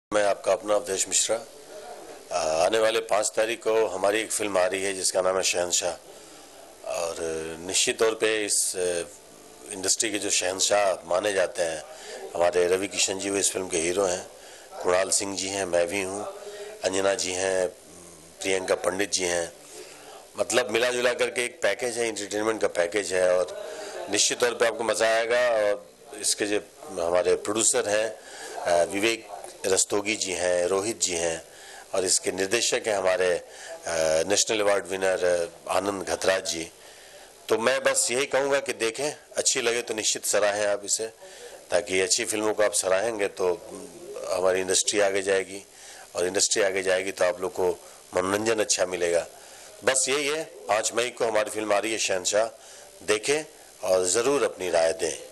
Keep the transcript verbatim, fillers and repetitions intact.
मैं आपका अपना अवधेश मिश्रा। आने वाले पाँच तारीख को हमारी एक फिल्म आ रही है जिसका नाम है शहंशाह, और निश्चित तौर पे इस इंडस्ट्री के जो शहंशाह माने जाते हैं हमारे रवि किशन जी, वो इस फिल्म के हीरो हैं। कुणाल सिंह जी हैं, मैं भी हूँ, अंजना जी हैं, प्रियंका पंडित जी हैं। मतलब मिला जुला करके एक पैकेज है, इंटरटेनमेंट का पैकेज है, और निश्चित तौर पे आपको मज़ा आएगा। और इसके जो हमारे प्रोड्यूसर हैं विवेक रस्तोगी जी हैं, रोहित जी हैं, और इसके निर्देशक हैं हमारे national award winner Anand Ghatraj ji. तो मैं बस यही कहूँगा कि देखें, अच्छी लगे तो निश्चित सराहें आप इसे, ताकि अच्छी फिल्मों को आप सराहेंगे तो हमारी इंडस्ट्री आगे जाएगी, और इंडस्ट्री आगे जाएगी तो आप लोग को मनोरंजन अच्छा मिलेगा। बस यही है। पाँच मई को हमारी फिल्म आ रही है शहंशाह, देखें और ज़रूर अपनी राय दें।